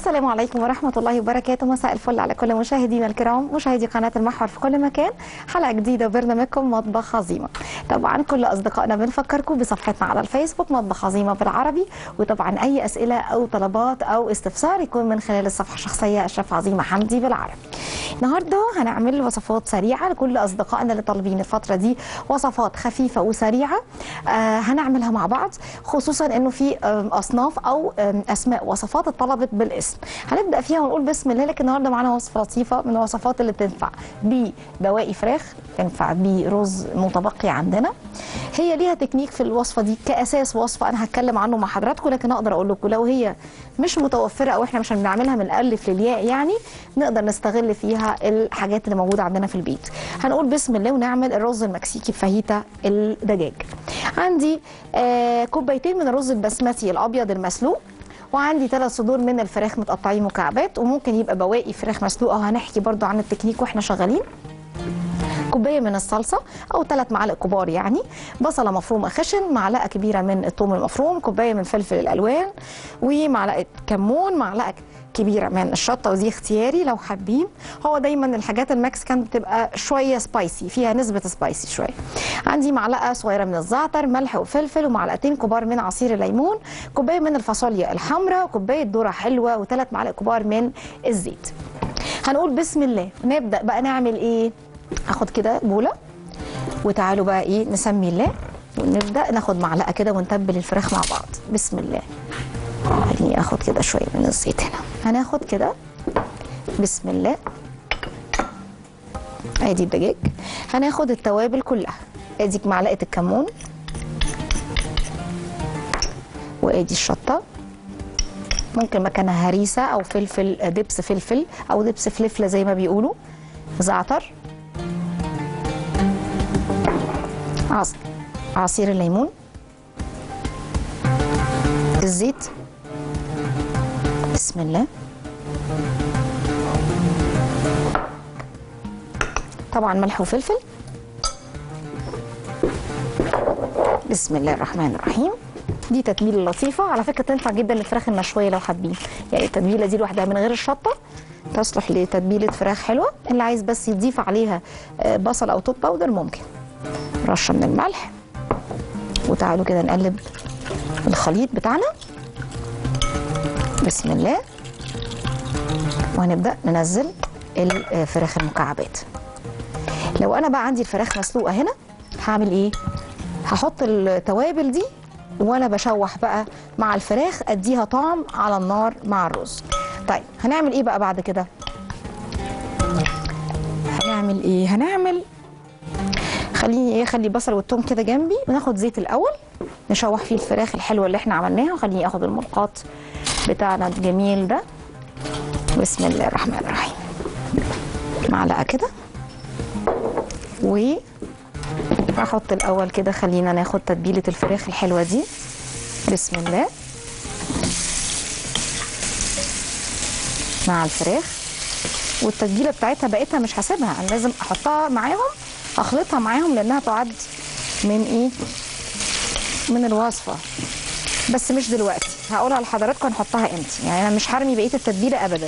السلام عليكم ورحمة الله وبركاته. مساء الفل على كل مشاهدينا الكرام، مشاهدي قناة المحور في كل مكان. حلقة جديدة وبرنامجكم مطبخ عظيمة. طبعا كل أصدقائنا بنفكركم بصفحتنا على الفيسبوك مطبخ عظيمة بالعربي، وطبعا أي أسئلة أو طلبات أو استفسار يكون من خلال الصفحة الشخصية الشيف عظيمة حمدي بالعربي. النهارده هنعمل وصفات سريعة لكل أصدقائنا اللي طالبين الفترة دي وصفات خفيفة وسريعة. هنعملها مع بعض، خصوصا إنه في أصناف أو أسماء وصفات اتطلبت بالاسم. هنبدا فيها ونقول بسم الله. لكن النهارده معانا وصفه لطيفه من الوصفات اللي بتنفع ببواقي فراخ، تنفع برز متبقي عندنا. هي ليها تكنيك في الوصفه دي كاساس وصفه انا هتكلم عنه مع حضراتكم، لكن اقدر اقول لكم لو هي مش متوفره او احنا مش بنعملها من الالف للياء، يعني نقدر نستغل فيها الحاجات اللي موجوده عندنا في البيت. هنقول بسم الله ونعمل الرز المكسيكي بفاهيتا الدجاج. عندي كوبايتين من الرز البسمتي الابيض المسلوق، وعندي 3 صدور من الفراخ متقطعين مكعبات، وممكن يبقى بواقي فراخ مسلوقه، وهنحكي برضو عن التكنيك واحنا شغالين. كوبايه من الصلصه او 3 معالق كبار يعني، بصله مفرومه خشن، معلقه كبيره من الثوم المفروم، كوبايه من فلفل الالوان، ومعلقه كمون، معلقه كبيره من الشطه، ودي اختياري لو حابين. هو دايما الحاجات المكسيكان بتبقى شويه سبايسي، فيها نسبه سبايسي شويه. عندي معلقه صغيره من الزعتر، ملح وفلفل، ومعلقتين كبار من عصير الليمون، كوبايه من الفاصوليا الحمراء، وكوبايه ذره حلوه، و3 معالق كبار من الزيت. هنقول بسم الله. نبدا بقى نعمل ايه؟ هاخد كده بوله، وتعالوا بقى ايه نسمي الله، ونبدا ناخد معلقه كده ونتبل الفراخ مع بعض. بسم الله. خليني اخد كده شويه من الزيت هنا. هناخد كده بسم الله. ادي الدجاج. هناخد التوابل كلها. ادي معلقه الكمون، وادي الشطه، ممكن مكانها هريسه او فلفل دبس فلفل او دبس فلفله زي ما بيقولوا، زعتر، عصير الليمون، الزيت، بسم الله. طبعا ملح وفلفل، بسم الله الرحمن الرحيم. دي تتبيله لطيفه على فكره، تنفع جدا للفراخ المشويه لو حابين، يعني التتبيله دي لوحدها من غير الشطه تصلح لتتبيله فراخ حلوه. اللي عايز بس يضيف عليها بصل او توب باودر ممكن، رشه من الملح. وتعالوا كده نقلب الخليط بتاعنا بسم الله، وهنبدا ننزل الفراخ المكعبات. لو انا بقى عندي الفراخ مسلوقه هنا هعمل ايه؟ هحط التوابل دي وانا بشوح بقى مع الفراخ، اديها طعم على النار مع الرز. طيب هنعمل ايه بقى بعد كده؟ هنعمل ايه؟ هنعمل خلي البصل والثوم كده جنبي، وناخد زيت الاول نشوح فيه الفراخ الحلوه اللي احنا عملناها. وخليني اخد الملقاط بتاعنا الجميل ده. بسم الله الرحمن الرحيم. معلقه كده، واحط الاول كده. خلينا ناخد تتبيله الفراخ الحلوه دي. بسم الله مع الفراخ، والتتبيله بتاعتها بقيتها مش هسيبها، انا لازم احطها معاهم، اخلطها معاهم، لانها تعد من ايه؟ من الوصفه. بس مش دلوقتي، هقولها لحضراتكم هنحطها امتى، يعني انا مش هرمي بقيه التتبيله ابدا.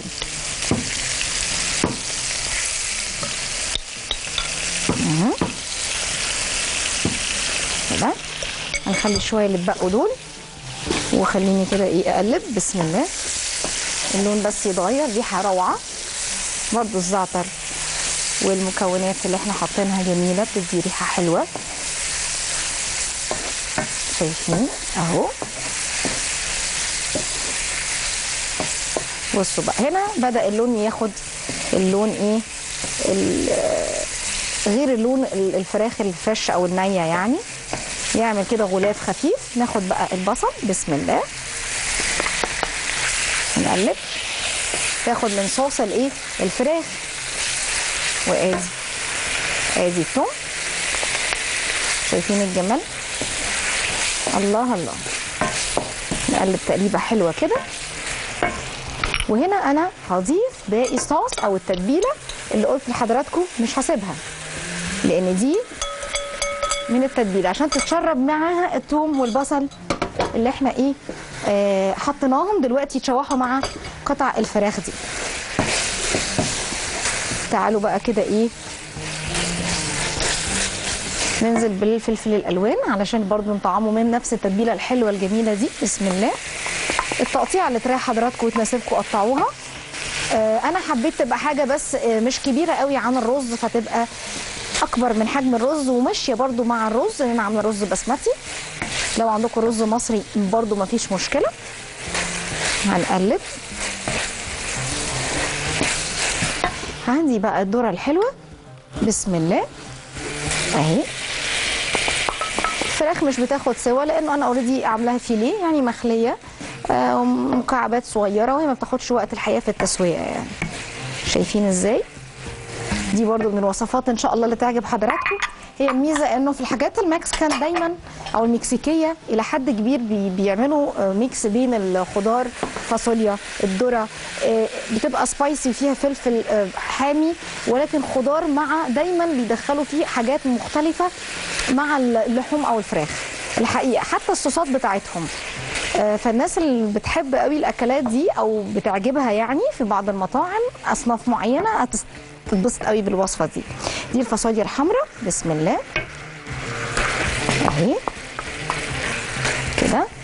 كده هنخلي شويه اللي اتبقوا دول، وخليني كده ايه اقلب. بسم الله. اللون بس يتغير، ريحه روعه. برضو الزعتر والمكونات اللي احنا حاطينها جميله، بتدي ريحه حلوه. شايفين اهو. بصوا بقى هنا بدا اللون ياخد اللون ايه، غير اللون الفراخ الفريش او النيه، يعني يعمل كده غلاف خفيف. ناخد بقى البصل بسم الله، نقلب، تاخد من صوص الايه الفراخ. وادي الثوم، شايفين الجمال؟ الله الله. نقلب تقليبه حلوه كده. وهنا انا هضيف باقي الصوص او التتبيله اللي قلت لحضراتكم مش هسيبها، لان دي من التتبيله عشان تتشرب معاها الثوم والبصل اللي احنا ايه حطيناهم دلوقتي يتشوحوا مع قطع الفراخ دي. تعالوا بقى كده ايه ننزل بالفلفل الالوان علشان برضو نطعمه من نفس التتبيله الحلوه الجميله دي. بسم الله. التقطيعه اللي تريح حضراتكم وتناسبكم قطعوها. انا حبيت تبقى حاجه بس مش كبيره قوي عن الرز، فتبقى اكبر من حجم الرز وماشيه برضو مع الرز، لان انا عامله رز بسمتي. لو عندكم رز مصري برضو مفيش مشكله. هنقلب. عندي بقى الذره الحلوه. بسم الله اهي. الفراخ مش بتاخد سوا لانه انا اوريدي عاملاها فيليه، يعني مخليه مكعبات صغيره، وهي ما بتاخدش وقت الحقيقه في التسويه. يعني شايفين ازاي؟ دي برضو من الوصفات ان شاء الله اللي تعجب حضراتكم. هي الميزه انه في الحاجات المكسيكان دايما او المكسيكيه الى حد كبير بيعملوا ميكس بين الخضار، فاصوليا، الذره، بتبقى سبايسي فيها فلفل حامي، ولكن خضار مع دايما بيدخلوا فيه حاجات مختلفه مع اللحوم او الفراخ الحقيقه، حتى الصوصات بتاعتهم. فالناس اللي بتحب قوي الاكلات دي او بتعجبها يعني في بعض المطاعم اصناف معينه تتبسط قوي بالوصفه دي. دي الفاصوليا الحمراء. بسم الله اهي كده.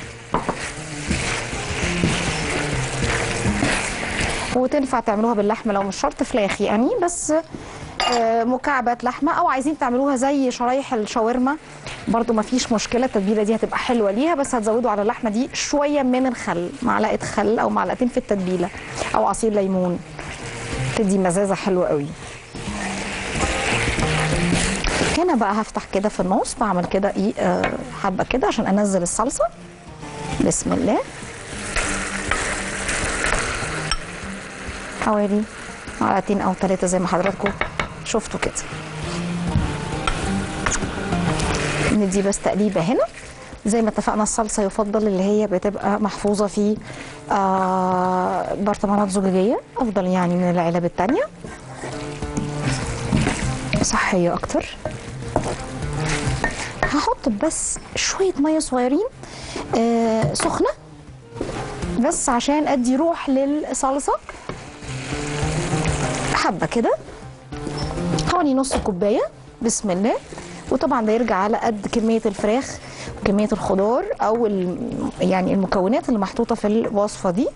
وتنفع تعملوها باللحمه لو مش شرط فراخ يعني، بس مكعبات لحمه، او عايزين تعملوها زي شرايح الشاورما برضو مفيش مشكله. التتبيله دي هتبقى حلوه ليها، بس هتزودوا على اللحمه دي شويه من الخل، معلقه خل او معلقتين في التتبيله، او عصير ليمون، تدي مزازه حلوه قوي. هنا بقى هفتح كده في النص، بعمل كده ايه حبه كده عشان انزل الصلصه. بسم الله. حوالي معلقتين او 3 زي ما حضراتكم شفتوا كده. ندي بس تقليبه هنا. زي ما اتفقنا الصلصه يفضل اللي هي بتبقى محفوظه في برطمانات زجاجيه، افضل يعني من العلب الثانيه، صحيه اكتر. هحط بس شويه ميه صغيرين سخنه بس عشان ادي روح للصلصه، حبه كده حوالي نص كوبايه. بسم الله. وطبعا ده يرجع على قد كميه الفراخ وكميه الخضار او يعني المكونات اللي محطوطه في الوصفه دي.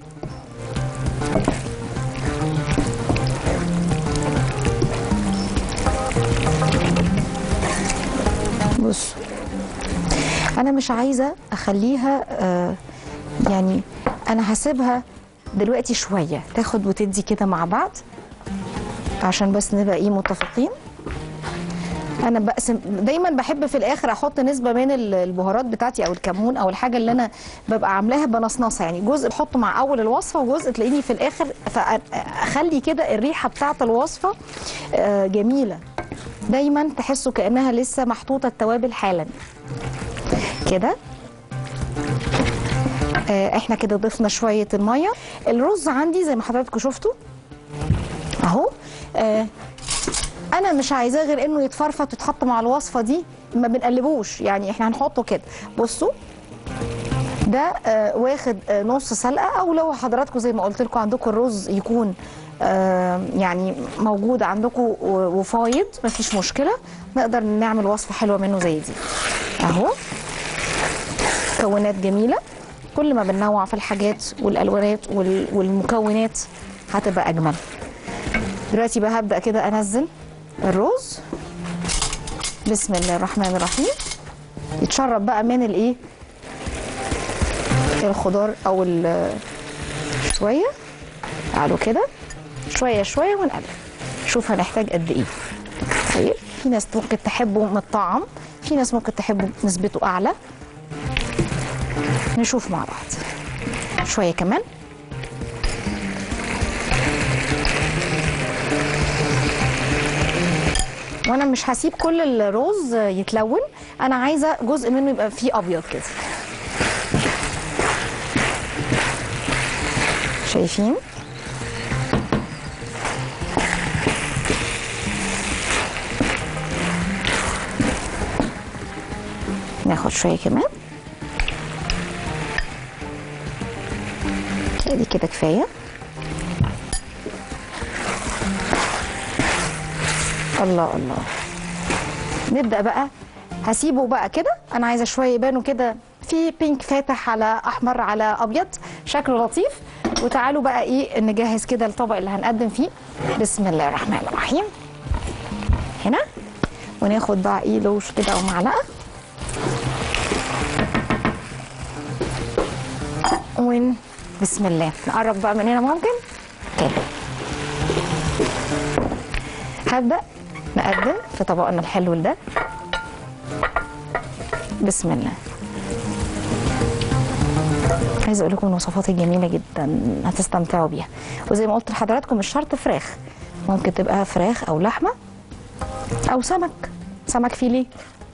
بص انا مش عايزه اخليها يعني انا هسيبها دلوقتي شويه تاخد وتدي كده مع بعض عشان بس نبقى ايه متفقين. انا بقسم دايما، بحب في الاخر احط نسبه من البهارات بتاعتي او الكمون او الحاجه اللي انا ببقى عاملاها بنصنصها، يعني جزء بحطه مع اول الوصفه وجزء تلاقيني في الاخر، فاخلي كده الريحه بتاعه الوصفه جميله، دايما تحسوا كانها لسه محطوطه التوابل حالا كده. احنا كده ضفنا شويه الميه. الرز عندي زي ما حضراتكم شفتوا اهو. انا مش عايزاه غير انه يتفرفط ويتحط مع الوصفه دي، ما بنقلبوش يعني، احنا هنحطه كده. بصوا ده واخد نص سلقه، او لو حضراتكم زي ما قلت لكم عندكم الرز يكون يعني موجود عندكم وفايض مفيش مشكله، نقدر نعمل وصفه حلوه منه زي دي اهو. مكونات جميله، كل ما بننوع في الحاجات والالوانات والمكونات هتبقى اجمل. دلوقتي بقى هبدا كده انزل الرز. بسم الله الرحمن الرحيم. يتشرب بقى من الايه الخضار او شويه. تعالوا كده شويه شويه ونقلب، شوف هنحتاج قد ايه. طيب في ناس ممكن تحبه متطعم، في ناس ممكن تحبه نسبته اعلى، نشوف مع بعض. شويه كمان. وانا مش هسيب كل الرز يتلون، انا عايزه جزء منه يبقى فيه ابيض كده. شايفين؟ ناخد شويه كمان. دي كده كفايه. الله الله. نبدأ بقى، هسيبه بقى كده، انا عايزه شويه يبانوا كده في بينك فاتح على احمر على ابيض، شكله لطيف. وتعالوا بقى ايه نجهز كده الطبق اللي هنقدم فيه. بسم الله الرحمن الرحيم. هنا وناخد بقى ايه لوش كده او معلقه، بسم الله نقرب بقى من هنا ممكن كده. هبدأ نقدم في طبقنا الحلو ده. بسم الله. عايزه اقول لكم الوصفات الجميله جدا هتستمتعوا بيها، وزي ما قلت لحضراتكم مش شرط فراخ، ممكن تبقى فراخ او لحمه او سمك فيليه.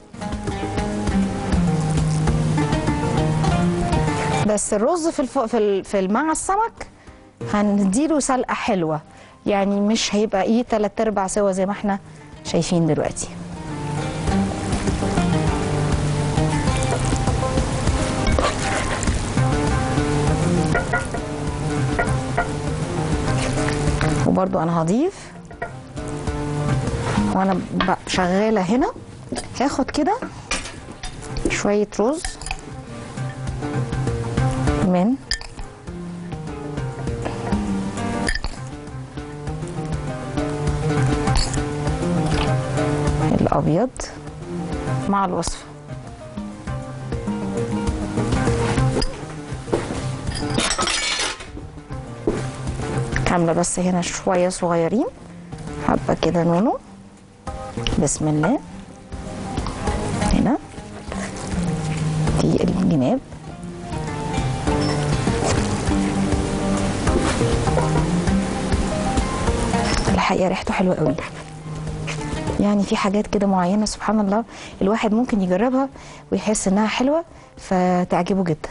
بس الرز مع السمك هنديله سلقه حلوه، يعني مش هيبقى ايه 3/4 سوا زي ما احنا شايفين دلوقتي. وبرضو انا هضيف وانا شغاله هنا، هاخد كده شويه رز من الابيض مع الوصفه. كامله بس هنا شويه صغيرين، حبه كده نونو. بسم الله. هنا في الجناب الحقيقه ريحته حلوه قوي، يعني في حاجات كده معينه سبحان الله الواحد ممكن يجربها ويحس انها حلوه فتعجبه جدا.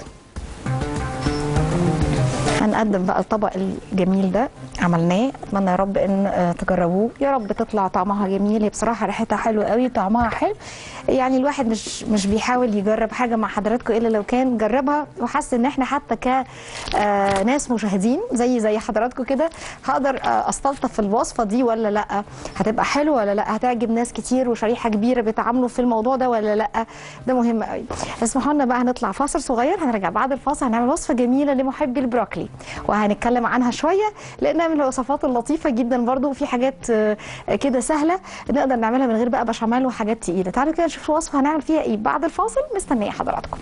هنقدم بقى الطبق الجميل ده عملناه، اتمنى يا رب ان تجربوه، يا رب تطلع طعمها جميل. هي بصراحه ريحتها حلوه قوي، طعمها حلو، يعني الواحد مش بيحاول يجرب حاجه مع حضراتكم الا لو كان جربها وحس ان احنا حتى كناس مشاهدين زي حضراتكم كده هقدر استلطف في الوصفه دي ولا لا، هتبقى حلوه ولا لا، هتعجب ناس كتير وشريحه كبيره بيتعاملوا في الموضوع ده ولا لا. ده مهم قوي. اسمحوا لنا بقى هنطلع فاصل صغير، هنرجع بعد الفاصل هنعمل وصفه جميله لمحبي البروكلي وهنتكلم عنها شويه، لانها من الوصفات اللطيفه جدا برضو، وفي حاجات كده سهله نقدر نعملها من غير بقى بشاميل وحاجات تقيله. تعالوا كده نشوف الوصفه هنعمل فيها ايه بعد الفاصل، مستنيه حضراتكم.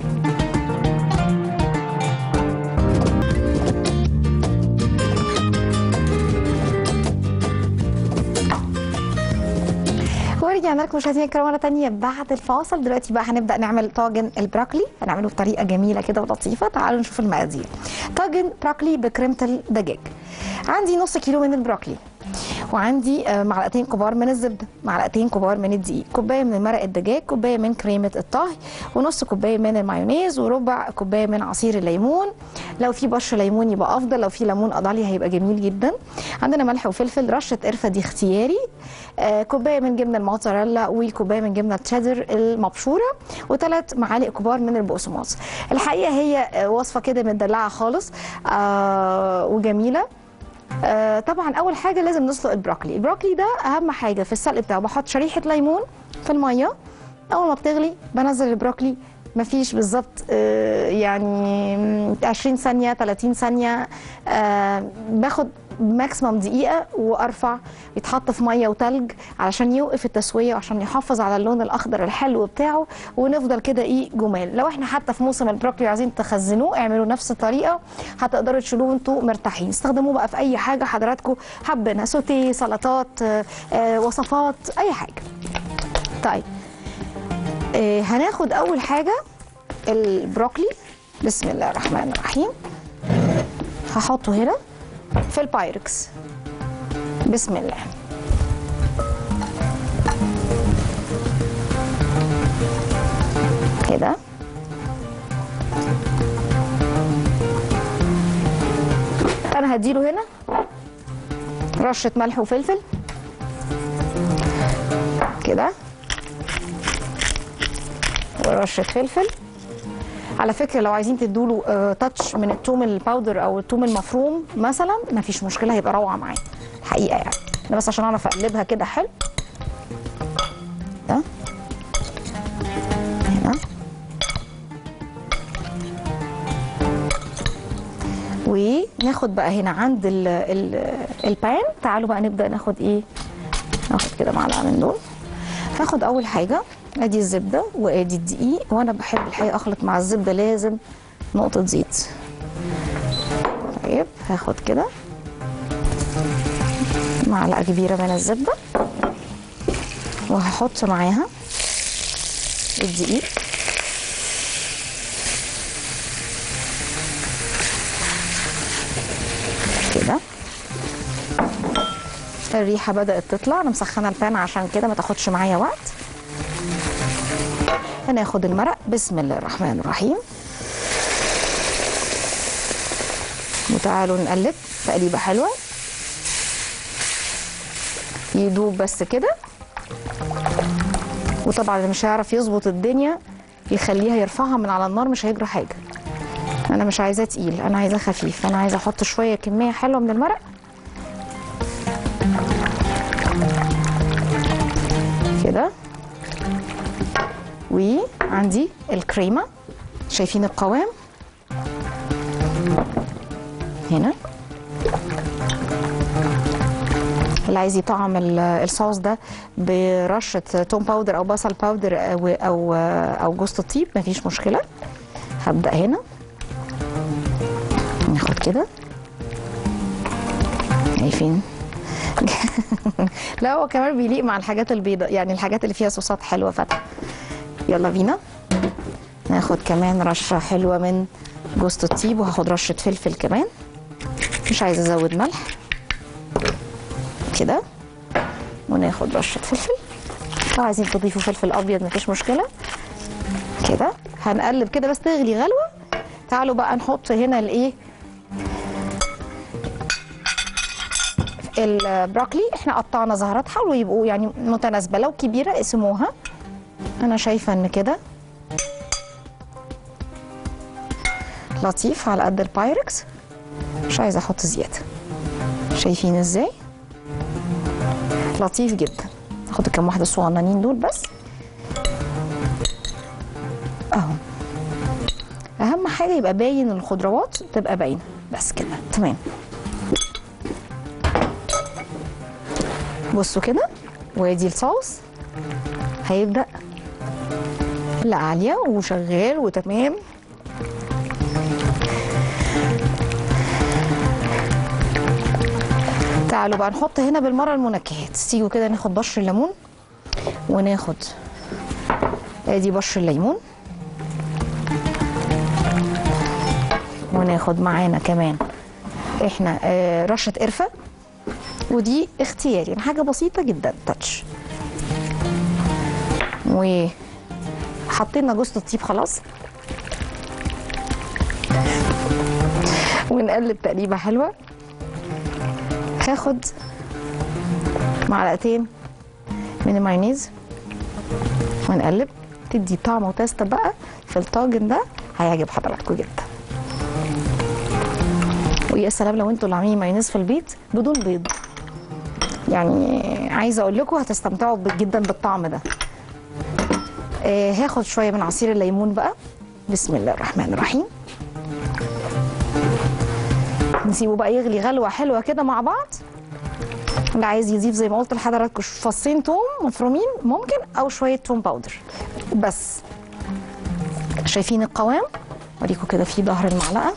ورجعنا لكم مشاهدينا الكرام مره ثانيه بعد الفاصل. دلوقتي بقى هنبدا نعمل طاجن البروكلي، هنعمله بطريقه جميله كده ولطيفه. تعالوا نشوف المقادير. طاجن بروكلي بكريمه الدجاج. عندي نص كيلو من البروكلي، وعندي معلقتين كبار من الزبده، معلقتين كبار من الدقيق، كوبايه من مرق الدجاج، كوبايه من كريمه الطهي، ونص كوبايه من المايونيز، وربع كوبايه من عصير الليمون. لو في بشر ليمون يبقى افضل، لو في ليمون اضالي هيبقى جميل جدا. عندنا ملح وفلفل، رشه قرفه دي اختياري، كوبايه من جبنه الموتزاريلا، وكوبايه من جبنه تشيدر المبشوره، و3 معالق كبار من البقسماط. الحقيقه هي وصفه كده مدلعه خالص وجميله. طبعا اول حاجه لازم نسلق البروكلي. البروكلي ده اهم حاجه في السلق بتاعه، بحط شريحه ليمون في الميه، اول ما بتغلي بنزل البروكلي، مفيش بالظبط يعني 20 ثانيه 30 ثانيه، باخد ماكسيمم دقيقه وارفع، يتحط في ميه وتلج علشان يوقف التسويه وعشان يحافظ على اللون الاخضر الحلو بتاعه، ونفضل كده ايه جمال. لو احنا حتى في موسم البروكلي عايزين تخزنوه اعملوا نفس الطريقه، هتقدروا تشيلوه انتوا مرتاحين. استخدموه بقى في اي حاجه حضراتكم حابينها، سوتيه، سلطات، وصفات، اي حاجه. طيب هناخد اول حاجه البروكلي. بسم الله الرحمن الرحيم. هحطه هنا في البايركس. بسم الله. كده انا هديله هنا رشه ملح وفلفل كده، ورشه فلفل. على فكره لو عايزين تدوا له تاتش من الثوم الباودر او الثوم المفروم مثلا مفيش مشكله، هيبقى روعه معايا الحقيقه يعني. انا بس عشان اعرف اقلبها كده حلو ده هنا، وناخد بقى هنا عند البان. تعالوا بقى نبدأ ناخد ايه، ناخد كده معلقة من دول. هاخد اول حاجة ادي الزبدة وادي الدقيق، وانا بحب الحقيقة اخلط مع الزبدة لازم نقطة زيت. طيب هاخد كده معلقة كبيرة من الزبدة وهحط معاها الدقيق كده. الريحة بدأت تطلع، انا مسخنة البان عشان كده ما تاخدش معايا وقت. هناخد المرق، بسم الله الرحمن الرحيم، وتعالوا نقلب تقليبة حلوة يدوب بس كده. وطبعا اللي مش هيعرف يظبط الدنيا يخليها يرفعها من على النار، مش هيجرى حاجة. انا مش عايزاه تقيل، انا عايزاه خفيف. انا عايزه احط شويه كميه حلوه من المرق كده. وعندي الكريمه، شايفين القوام هنا. اللي عايز يطعم الصوص ده برشه توم باودر او بصل باودر او جوز الطيب مفيش مشكله. هبدا هنا ناخد كده، شايفين؟ لا هو كمان بيليق مع الحاجات البيضاء، يعني الحاجات اللي فيها صوصات حلوه فاتحه. يلا بينا ناخد كمان رشه حلوه من جوز الطيب، وهاخد رشه فلفل كمان، مش عايزه ازود ملح كده. وناخد رشه فلفل، لو عايزين تضيفوا فلفل ابيض مفيش مشكله كده. هنقلب كده بس تغلي غلوه. تعالوا بقى نحط هنا الايه، البروكلي. احنا قطعنا زهرات، حاولوا يبقوا يعني متناسبه، لو كبيره اقسموها. انا شايفه ان كده لطيف على قد البايركس، مش عايزه احط زياده. شايفين ازاي؟ لطيف جدا. هاخد كام واحده صغننين دول بس اهو. اهم حاجه يبقى باين، الخضروات تبقى باينه بس كده تمام. بصوا كده، وادي الصوص هيبدا لا عاليه وشغال وتمام. تعالوا بقى نحط هنا بالمره المنكهات. تيجوا كده ناخد بشر الليمون، وناخد ادي بشر الليمون، وناخد معانا كمان احنا رشه قرفه، ودي اختياري، يعني حاجه بسيطه جدا تاتش. وحطينا جوز الطيب خلاص، ونقلب تقليبه حلوه. هاخد معلقتين من المايونيز ونقلب، تدي طعم وتست بقى في الطاجن ده، هيعجب حضراتكم جدا. ويا سلام لو انتوا اللي عاملين مايونيز في البيت بدون بيض، يعني عايزه اقول لكم هتستمتعوا جدا بالطعم ده. هاخد شويه من عصير الليمون بقى، بسم الله الرحمن الرحيم. نسيبه بقى يغلي غلوه حلوه كده مع بعض. اللي عايز يضيف زي ما قلت لحضراتكم فصين توم مفرومين ممكن، او شويه توم باودر بس. شايفين القوام؟ اوريكم كده في ظهر المعلقه،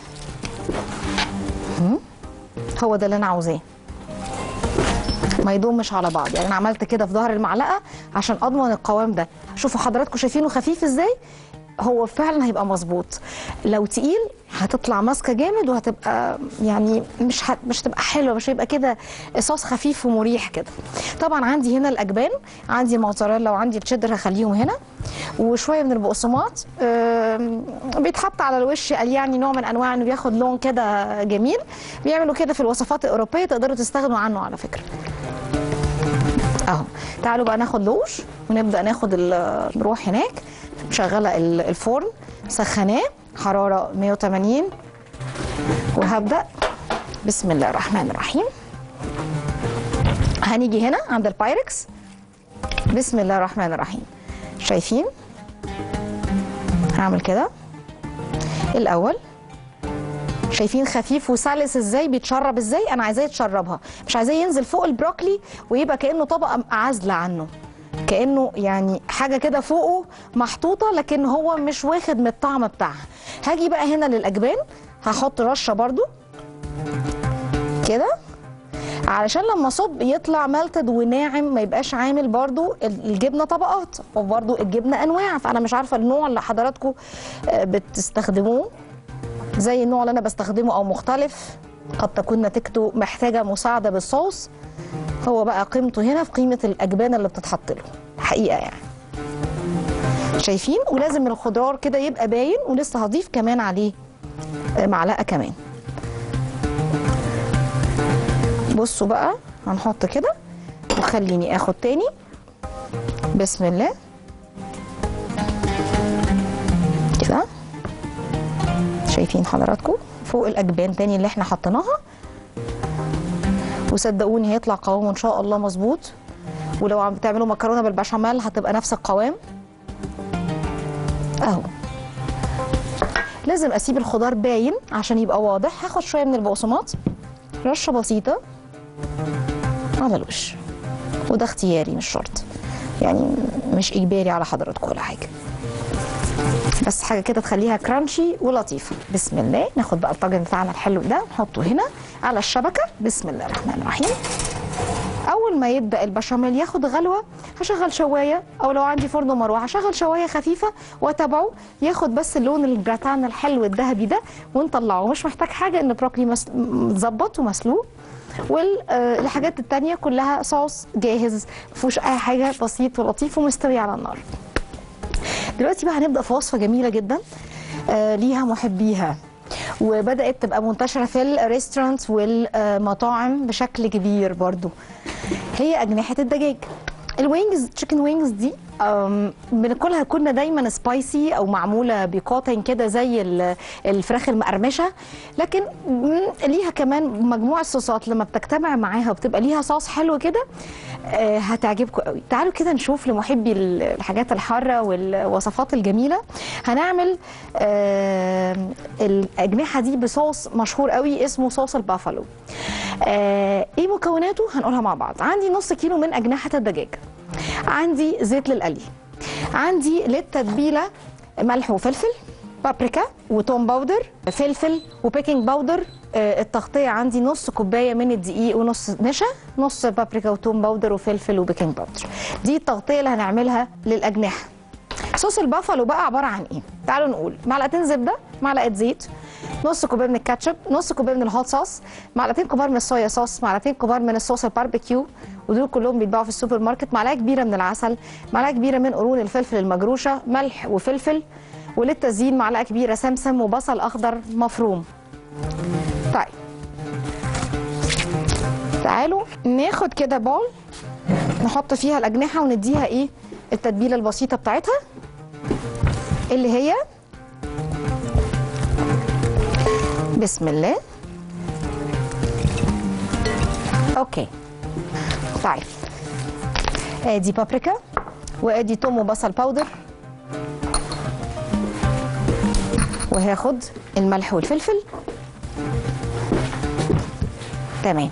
هو ده اللي انا عاوزاه، ما يضمش على بعض. يعني انا عملت كده في ظهر المعلقه عشان اضمن القوام ده. شوفوا حضراتكم شايفينه خفيف ازاي؟ هو فعلا هيبقى مظبوط. لو تقيل هتطلع ماسكه جامد، وهتبقى يعني مش هتبقى حلوه، مش هيبقى كده صوص خفيف ومريح كده. طبعا عندي هنا الاجبان، عندي موتزاريلا وعندي تشيدر، هخليهم هنا. وشويه من البقسماط بيتحط على الوش، قال يعني نوع من انواع انه بياخد لون كده جميل. بيعملوا كده في الوصفات الاوروبيه، تقدروا تستغنوا عنه على فكره اهو. تعالوا بقى ناخد لوش ونبدا ناخد نروح هناك. مشغله الفرن، سخناه حراره 180، وهبدا بسم الله الرحمن الرحيم. هنيجي هنا عند البايركس بسم الله الرحمن الرحيم. شايفين؟ هعمل كده الاول. شايفين خفيف وسلس ازاي بيتشرب ازاي؟ انا عايزاه يتشربها، مش عايزاه ينزل فوق البروكلي ويبقى كانه طبقه عازله عنه، كانه يعني حاجه كده فوقه محطوطه لكن هو مش واخد من الطعم بتاعها. هاجي بقى هنا للاجبان، هحط رشه برضو كده علشان لما اصب يطلع ملتد وناعم، ما يبقاش عامل برضو الجبنه طبقات، وبرضو الجبنه انواع، فانا مش عارفه النوع اللي حضراتكم بتستخدموه زي النوع اللي انا بستخدمه او مختلف، قد تكون نتيجته محتاجه مساعده بالصوص. هو بقى قيمته هنا في قيمه الاجبان اللي بتتحط له حقيقه يعني. شايفين؟ ولازم الخضار كده يبقى باين، ولسه هضيف كمان عليه معلقه كمان. بصوا بقى هنحط كده، وخليني اخد تاني. بسم الله كده. شايفين حضراتكم فوق الاجبان تاني اللي احنا حطيناها، وصدقوني هيطلع قوامه ان شاء الله مظبوط. ولو عم بتعملوا مكرونه بالبشاميل هتبقى نفس القوام اهو. لازم اسيب الخضار باين عشان يبقى واضح. هاخد شويه من البقسماط، رشه بسيطه على الوش، وده اختياري مش شرط يعني، مش اجباري على حضراتكم ولا حاجه، بس حاجه كده تخليها كرانشي ولطيفه. بسم الله. ناخد بقى الطاجن بتاعنا الحلو ده نحطه هنا على الشبكه. بسم الله الرحمن الرحيم. اول ما يبدا البشاميل ياخد غلوه هشغل شوايه، او لو عندي فرن ومروحه هشغل شوايه خفيفه واتابعه ياخد بس اللون الجراتان الحلو الذهبي ده ونطلعه. مش محتاج حاجه، ان بروكلي متظبط ومسلوق، والحاجات التانية كلها صوص جاهز مفيهوش اي حاجه، بسيط ولطيف ومستوي على النار. دلوقتي بقى هنبدا في وصفه جميله جدا ليها محبيها، وبدات تبقى منتشره في الريستورانت والمطاعم بشكل كبير برضو. هي اجنحه الدجاج، الوينجز، تشيكن وينجز دي بناكلها كنا دايما سبايسي او معموله بقاطع كده زي الفراخ المقرمشه، لكن ليها كمان مجموعه صوصات لما بتجتمع معاها وبتبقى ليها صوص حلو كده هتعجبكم قوي. تعالوا كده نشوف لمحبي الحاجات الحاره والوصفات الجميله. هنعمل الاجنحه دي بصوص مشهور قوي اسمه صوص البافالو. ايه مكوناته؟ هنقولها مع بعض. عندي نص كيلو من اجنحه الدجاج، عندي زيت للقلي، عندي للتتبيله ملح وفلفل، بابريكا وتوم باودر، فلفل وبيكنج باودر. التغطيه عندي نص كوبايه من الدقيق ونص نشا، نص بابريكا وتوم باودر وفلفل وبيكنج باودر. دي التغطيه اللي هنعملها للاجنحه. صوص البافالو بقى عباره عن ايه؟ تعالوا نقول: معلقتين زبده، معلقه زيت، نص كوبايه من الكاتشب، نص كوبايه من الهوت صوص، معلقتين كبار من الصويا صوص، معلقتين كبار من الصوص الباربيكيو، ودول كلهم بيتباعوا في السوبر ماركت، معلقه كبيره من العسل، معلقه كبيره من قرون الفلفل المجروشه، ملح وفلفل، وللتزيين معلقه كبيره سمسم وبصل اخضر مفروم. طيب تعالوا ناخد كده بول نحط فيها الاجنحه ونديها ايه التتبيله البسيطه بتاعتها اللي هي بسم الله. اوكي طيب، ادي بابريكا وادي توم وبصل باودر، وهاخد الملح والفلفل. تمام،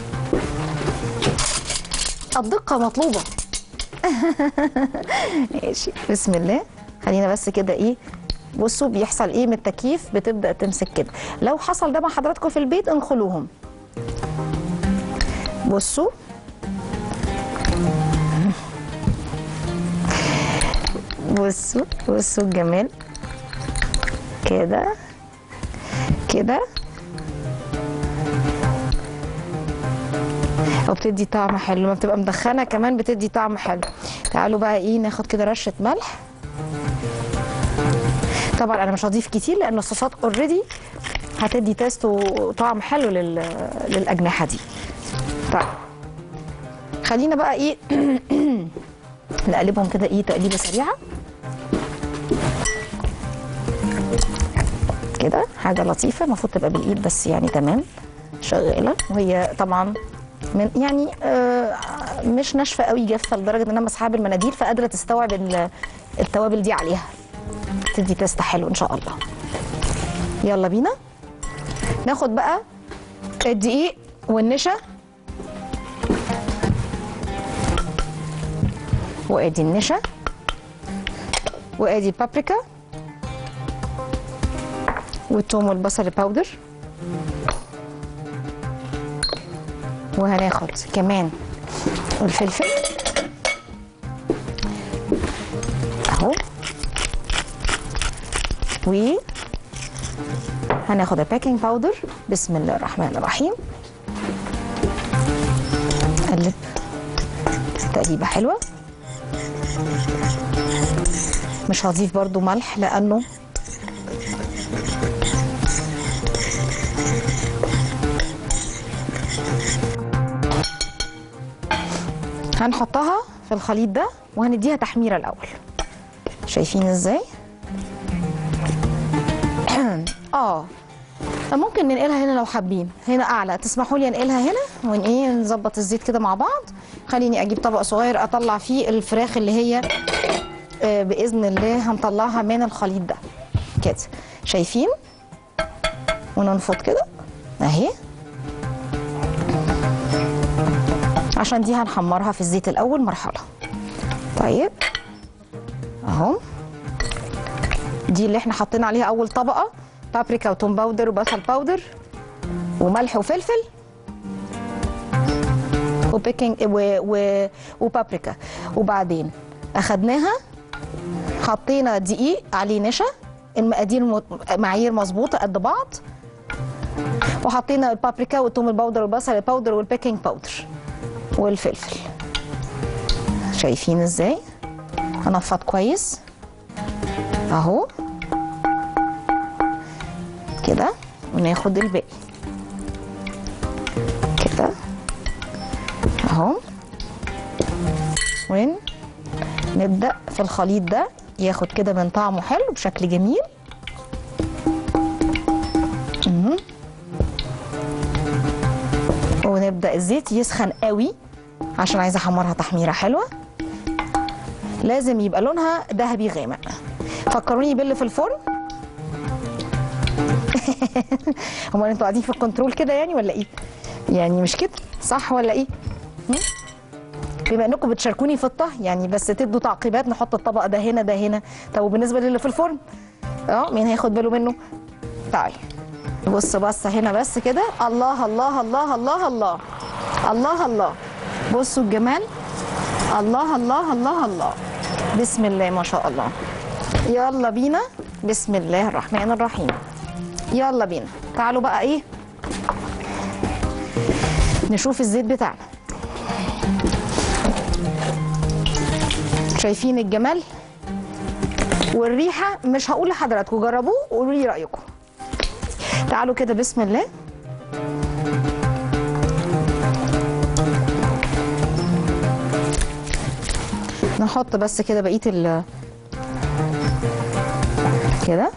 الدقة مطلوبة. ماشي، بسم الله. خلينا بس كده ايه، بصوا بيحصل ايه من التكييف، بتبدأ تمسك كده. لو حصل ده مع حضراتكم في البيت انخلوهم. بصوا بصوا بصوا الجمال كده كده، وبتدي طعم حلو. لما بتبقى مدخنه كمان بتدي طعم حلو. تعالوا بقى ايه ناخد كده رشه ملح. طبعا انا مش هضيف كتير لان الصوصات اوريدي هتدي تيست وطعم حلو للاجنحه دي. طيب خلينا بقى ايه نقلبهم كده ايه تقليبه سريعه كده، حاجه لطيفه المفروض تبقى بالايد بس يعني تمام شغاله. وهي طبعا من يعني مش ناشفه قوي، جافه لدرجه ان انا مسحها بالمناديل، فقادره تستوعب التوابل دي عليها، تدي تيست حلو ان شاء الله. يلا بينا ناخد بقى الدقيق والنشا، وادي النشا، وادي البابريكا والثوم والبصل الباودر، وهناخد كمان الفلفل اهو، وهناخد البيكنج باودر. بسم الله الرحمن الرحيم. قلب تقليبه حلوه. مش هضيف برضو ملح لانه هنحطها في الخليط ده وهنديها تحميره الاول. شايفين ازاي؟ ممكن ننقلها هنا لو حابين، هنا اعلى تسمحوا لي انقلها هنا نظبط الزيت كده مع بعض. خليني اجيب طبق صغير اطلع فيه الفراخ اللي هي باذن الله هنطلعها من الخليط ده كده. شايفين؟ وننفض كده اهي، عشان دي هنحمرها في الزيت الاول مرحله. طيب اهو، دي اللي احنا حطينا عليها اول طبقه، بابريكا وتوم باودر وبصل باودر وملح وفلفل وبيكنج وبابريكا. وبعدين اخدناها حطينا دقيق عليه نشا، المقادير معايير مظبوطه قد بعض، وحطينا البابريكا والثوم الباودر والبصل الباودر والبيكنج باودر والفلفل. شايفين ازاي؟ هنفض كويس اهو كده، وناخد الباقي كده اهو، ونبدأ في الخليط ده ياخد كده من طعمه حلو بشكل جميل. ونبدأ الزيت يسخن قوي عشان عايزه احمرها تحميره حلوه، لازم يبقى لونها ذهبي غامق. فكروني باللي في الفرن. امال انتوا قاعدين في الكنترول كده يعني ولا ايه؟ يعني مش كده صح ولا ايه؟ بما انكم بتشاركوني في الطهي يعني، بس تدوا تعقيبات، نحط الطبق ده هنا ده هنا. طب وبالنسبه للي في الفرن مين هياخد باله منه؟ تعالي بص بصه هنا بس كده. الله الله الله الله الله الله الله، بصوا الجمال. الله الله الله الله، بسم الله ما شاء الله. يلا بينا، بسم الله الرحمن الرحيم. يلا بينا تعالوا بقى نشوف الزيت بتاعنا. شايفين الجمال والريحه؟ مش هقول لحضراتكم، جربوه وقولوا لي رايكم. تعالوا كده بسم الله. نحط بس كده بقيه كده.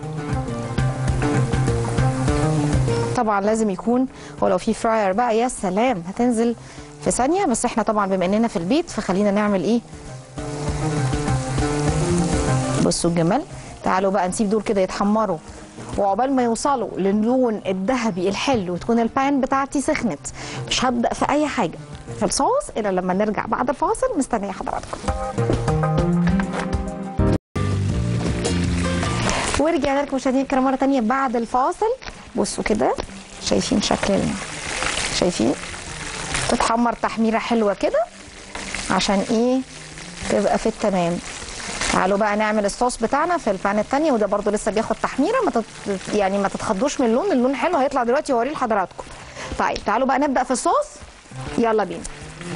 طبعا لازم يكون، ولو في فراير بقى يا سلام هتنزل في ثانيه، بس احنا طبعا بما اننا في البيت فخلينا نعمل بصوا الجمال. تعالوا بقى نسيب دول كده يتحمروا، وعقبال ما يوصلوا للون الذهبي الحلو وتكون البان بتاعتي سخنت. مش هبدأ في اي حاجه في الصوص الا لما نرجع بعد الفاصل. مستنيه حضراتكم. ورجعنا لكم مشاهدينا الكرام مره ثانيه بعد الفاصل. بصوا كده، شايفين شكل شايفين تتحمر تحميره حلوه كده عشان تبقى في التمام. تعالوا بقى نعمل الصوص بتاعنا في البان الثانيه، وده برده لسه بياخد تحميره. يعني ما تتخضوش من اللون، اللون حلو هيطلع دلوقتي واوريه لحضراتكم. طيب تعالوا بقى نبدا في الصوص. يلا بينا.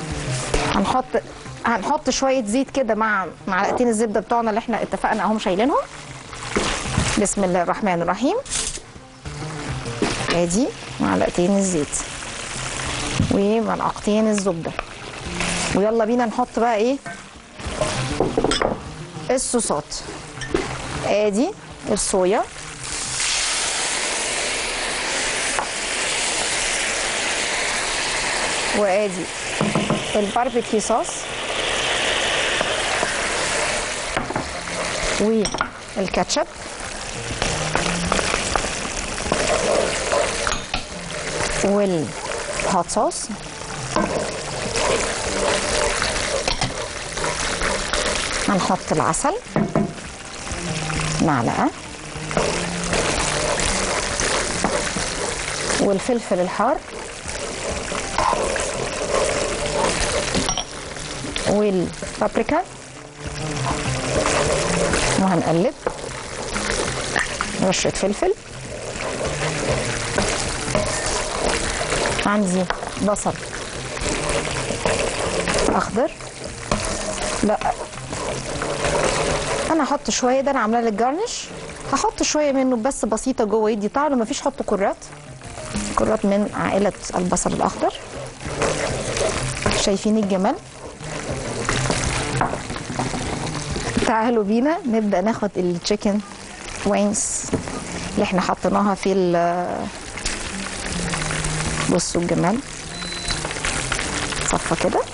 هنحط شويه زيت كده مع معلقتين الزبده بتوعنا اللي احنا اتفقنا اهم شايلينهم. بسم الله الرحمن الرحيم. ادي معلقتين الزيت وملعقتين الزبده. ويلا بينا نحط بقى الصوصات. ادي الصويا، وادي الباربيكيو صوص والكاتشب والهوت صوص هنحط العسل معلقة والفلفل الحار والبابريكا وهنقلب رشة فلفل. عندي بصل اخضر، لا انا هحط شويه، ده انا عاملاه للجارنش، هحط شويه منه بس بسيطه جوه يدي طعم. لو مفيش حطوا كرات من عائله البصل الاخضر. شايفين الجمال؟ تعالوا بينا نبدا ناخد التشيكن وينجز اللي احنا حطيناها في بصوا الجمال، صفه كده.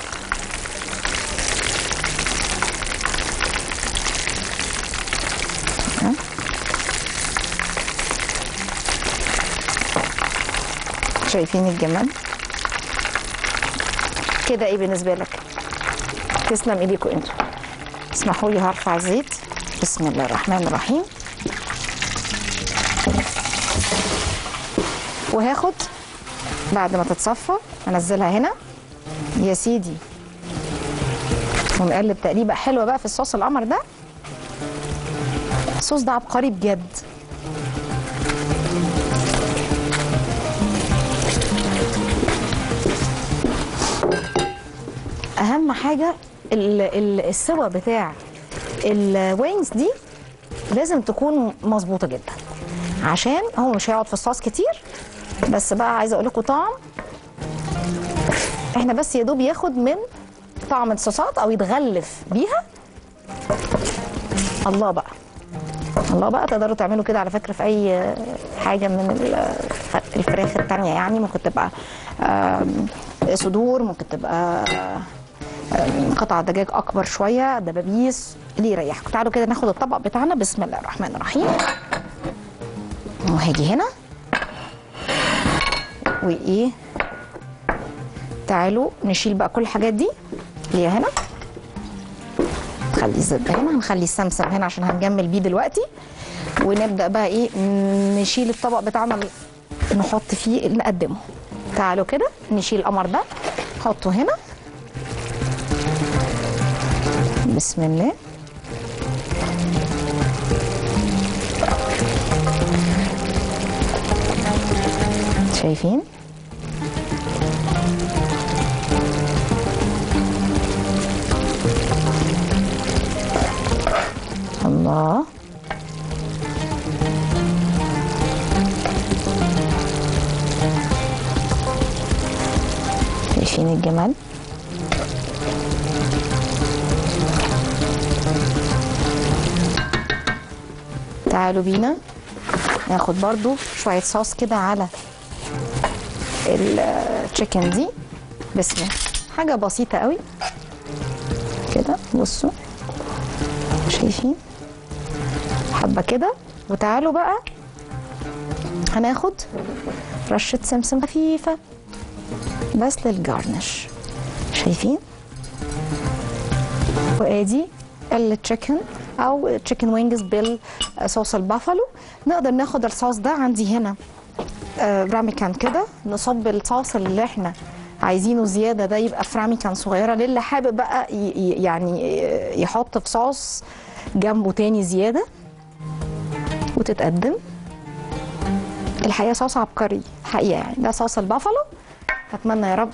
شايفين الجمال كده؟ ايه بالنسبه لك؟ تسلم ايديكم انتوا. اسمحوا لي هرفع الزيت. بسم الله الرحمن الرحيم. وهاخد بعد ما تتصفى انزلها هنا يا سيدي، ونقلب تقليبه حلوه بقى في الصوص القمر ده. الصوص ده عبقري بجد. اهم حاجه السوا بتاع الوينجز دي لازم تكون مظبوطه جدا، عشان هو مش هيقعد في الصوص كتير. بس بقى عايزه اقول لكم طعم، احنا بس يا دوب ياخد من طعم الصوصات او يتغلف بيها. الله بقى، الله بقى. تقدروا تعملوا كده على فكره في اي حاجه من الفراخ التانيه، يعني ممكن تبقى صدور، ممكن تبقى قطع دجاج اكبر شويه، دبابيس، اللي يريحكم. تعالوا كده ناخد الطبق بتاعنا. بسم الله الرحمن الرحيم. وهاجي هنا وايه، تعالوا نشيل بقى كل الحاجات دي اللي هي هنا. نخلي الزبده هنا، هنخلي السمسم هنا عشان هنجمل بيه دلوقتي. ونبدا بقى ايه، نشيل الطبق بتاعنا نحط فيه نقدمه. تعالوا كده نشيل القمر ده نحطه هنا. بسم الله. شايفين؟ الله. شايفين الجمال؟ تعالوا بينا ناخد برضو شوية صوص كده على التشيكن دي. بسم الله. حاجة بسيطة قوي كده، بصوا شايفين؟ حبة كده. وتعالوا بقى هناخد رشة سمسم خفيفة بس للجارنش. شايفين؟ وادي التشيكن او تشيكن وينجز بالصوص البافالو. نقدر ناخد الصوص ده، عندي هنا راميكان كده، نصب الصوص اللي احنا عايزينه زياده ده يبقى في راميكان صغيره، للي حابب بقى يعني يحط في صوص جنبه تاني زياده وتتقدم. الحقيقه صوص عبقري حقيقه، يعني ده صوص البافالو. اتمنى يا رب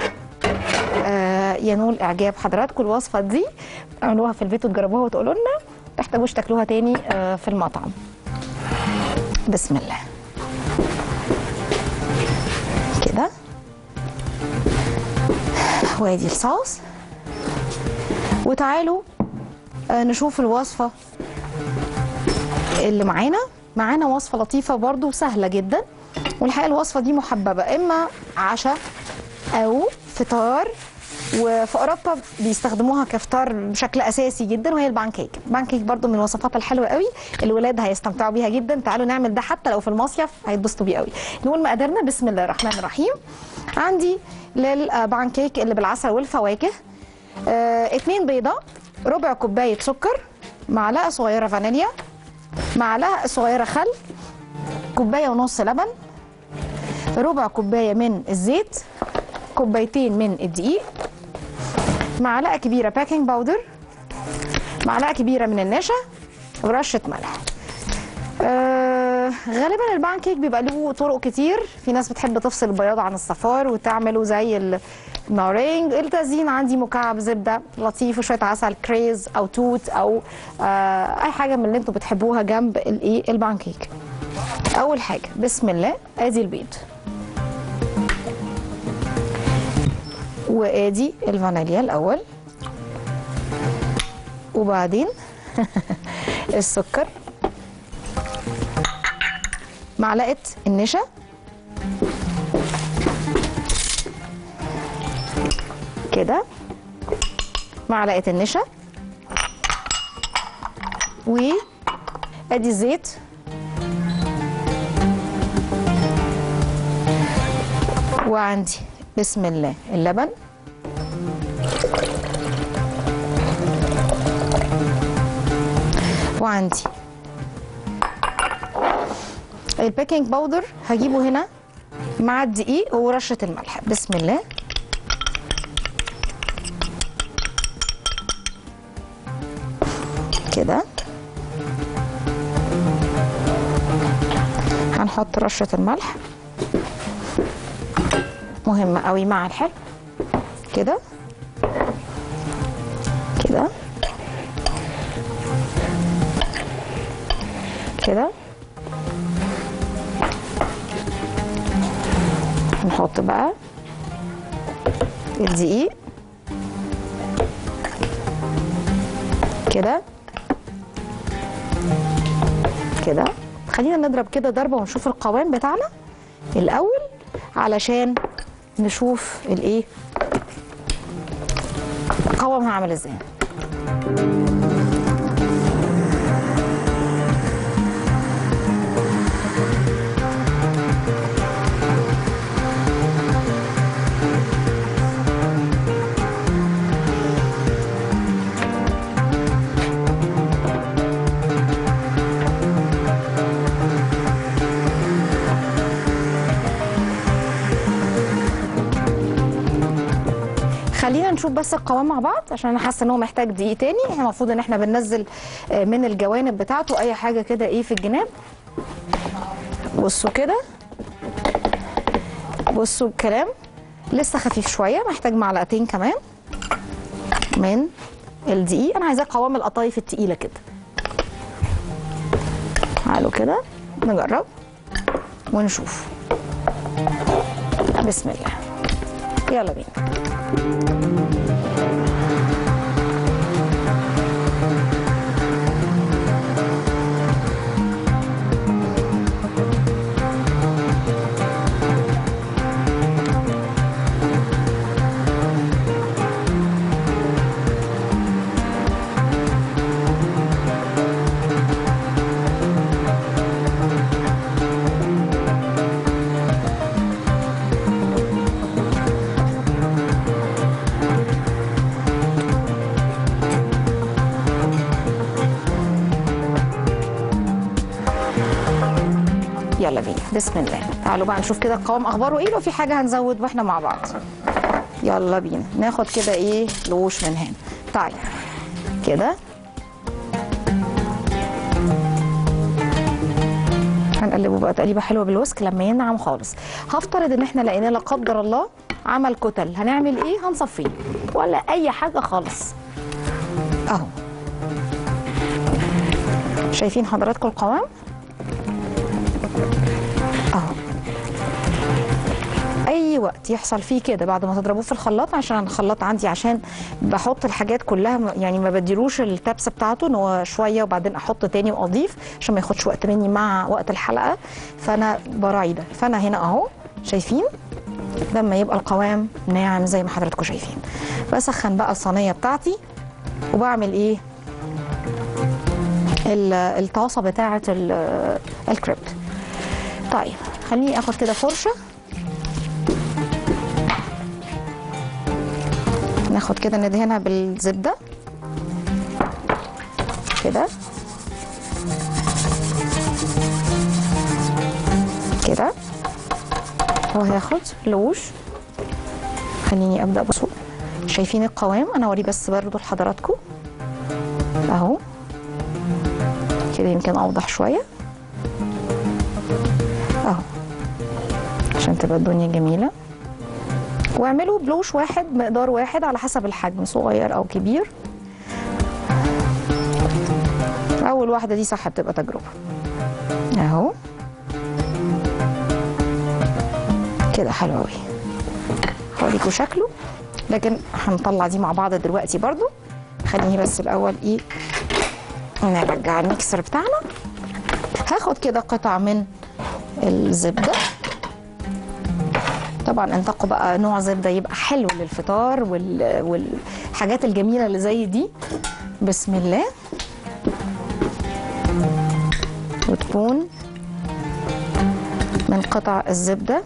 ينول اعجاب حضراتكم الوصفه دي. اعملوها في البيت وتجربوها وتقولوا لنا، ما تحتاجوش تاكلوها تاني في المطعم. بسم الله كده. وادي الصوص. وتعالوا نشوف الوصفه اللي معانا وصفه لطيفه برضو وسهله جدا. والحقيقه الوصفه دي محببه، اما عشاء او فطار وفي اوروبا بيستخدموها كفطار بشكل اساسي جدا، وهي البانكيك. البانكيك برضو من الوصفات الحلوه قوي، الولاد هيستمتعوا بيها جدا. تعالوا نعمل ده حتى لو في المصيف هيتبسطوا بيه قوي. نقول مقاديرنا بسم الله الرحمن الرحيم. عندي للبانكيك اللي بالعسل والفواكه 2 بيضه، ربع كوبايه سكر، معلقه صغيره فانيليا، معلقه صغيره خل، كوبايه ونص لبن، ربع كوبايه من الزيت، كوبايتين من الدقيق، معلقه كبيره بيكنج باودر، معلقه كبيره من النشا، ورشه ملح. غالبا البانكيك بيبقى له طرق كتير. في ناس بتحب تفصل البياض عن الصفار وتعمله زي المارينج. التزيين عندي مكعب زبده لطيف وشويه عسل كريز او توت او اي حاجه من اللي انتوا بتحبوها جنب الايه البانكيك. اول حاجه بسم الله، ادي البيض وادي الفانيليا الاول، وبعدين السكر، معلقه النشا، كده معلقه النشا، وادي الزيت، وعندي بسم الله اللبن، وعندي البيكنج باودر هجيبه هنا مع الدقيق ورشه الملح. بسم الله، كده هنحط رشه الملح مهمه قوي مع الحلو، كده كده كده. نحط بقى الدقيق كده كده. خلينا نضرب كده ضربه ونشوف القوام بتاعنا الاول علشان نشوف الايه قوامها عامل ازاي. خلينا نشوف بس القوام مع بعض عشان انا حاسه ان هو محتاج دقيق تاني. احنا المفروض ان احنا بننزل من الجوانب بتاعته اي حاجه كده ايه في الجناب. بصوا كده، بصوا الكلام لسه خفيف شويه، محتاج معلقتين كمان من الدقيق. انا عايزاه قوام القطايف التقيله كده. تعالوا كده نجرب ونشوف. بسم الله، يلا بينا. يلا بينا بسم الله. تعالوا بقى نشوف كده القوام اخباره ايه، لو في حاجه هنزود واحنا مع بعض. يلا بينا ناخد كده ايه لوش من هنا. طيب كده هنقلبه بقى تقليبه حلوه بالوسك لما ينعم خالص. هفترض ان احنا لقيناه لا قدر الله عمل كتل، هنعمل ايه؟ هنصفيه ولا اي حاجه خالص. اهو شايفين حضراتكم القوام اهو. اي وقت يحصل فيه كده بعد ما تضربوه في الخلاط، عشان الخلاط عندي عشان بحط الحاجات كلها يعني ما بديلوش التبسه بتاعته ان هو شويه وبعدين احط تاني واضيف عشان ما ياخدش وقت مني مع وقت الحلقه، فانا براعي ده. فانا هنا اهو شايفين لما يبقى القوام ناعم زي ما حضراتكم شايفين. بسخن بقى الصينيه بتاعتي وبعمل ايه؟ الطاسه بتاعه الكريب. طيب خليني اخد كده فرشه، ناخد كده ندهنها بالزبده كده كده، وهاخد لوش. خليني ابدا بصوا، شايفين القوام؟ انا اوريه بس برضو لحضراتكم اهو كده، يمكن اوضح شويه اهو عشان تبقى الدنيا جميله. واعملوا بلوش واحد، مقدار واحد على حسب الحجم، صغير او كبير. اول واحده دي صح بتبقى تجربه اهو كده، حلو قوي. هوريكم شكله، لكن هنطلع دي مع بعض دلوقتي برضو. خليني بس الاول ايه، نرجع الميكسر بتاعنا. هاخد كده قطع من الزبده، طبعا انتقوا بقى نوع زبده يبقى حلو للفطار والحاجات الجميله اللي زي دي. بسم الله. وتكون من قطع الزبده.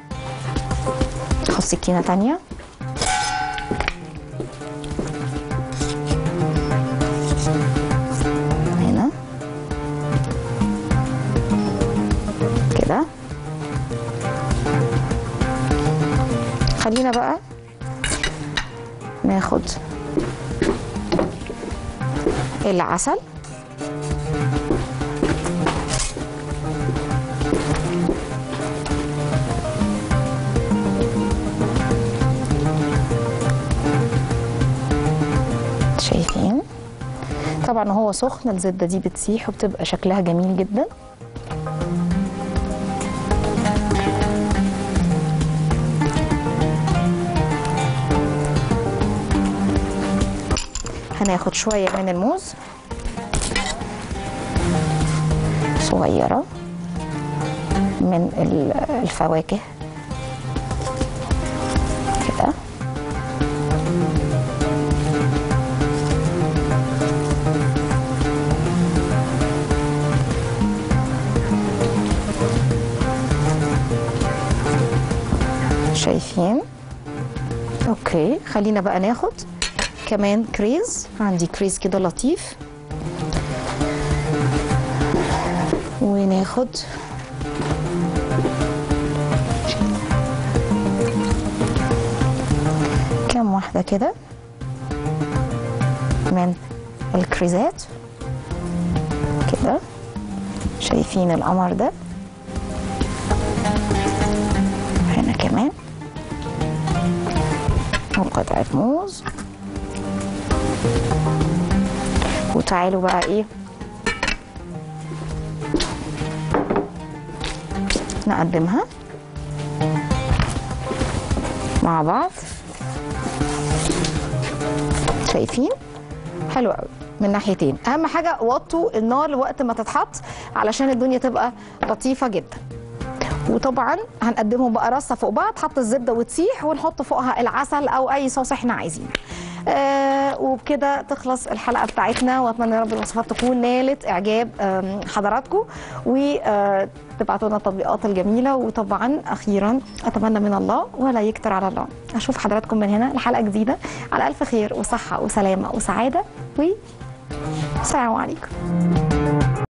خد سكينه تانيه هنا كده. خلينا بقى ناخد العسل، شايفين؟ طبعا هو سخن، الزبدة دي بتسيح وبتبقى شكلها جميل جدا. هناخد شوية من الموز صغيرة من الفواكه كده. شايفين؟ اوكي، خلينا بقى ناخد كمان كريز. عندي كريز كده لطيف، وناخد كام واحدة كده من الكريزات كده. شايفين القمر ده؟ هنا كمان، وقطعة موز. وتعالوا بقى ايه نقدمها مع بعض. شايفين؟ حلو قوي من ناحيتين. اهم حاجه وطوا النار وقت ما تتحط علشان الدنيا تبقى لطيفه جدا. وطبعا هنقدمهم بقى رصه فوق بعض، حط الزبده وتسيح، ونحط فوقها العسل او اي صوص احنا عايزينه. وبكده تخلص الحلقه بتاعتنا، واتمنى يا رب الوصفات تكون نالت اعجاب حضراتكم، وتبعتوا لنا التطبيقات الجميله. وطبعا اخيرا اتمنى من الله ولا يكتر على الله اشوف حضراتكم من هنا لحلقه جديده على الف خير وصحه وسلامه وسعاده، والسلام عليكم.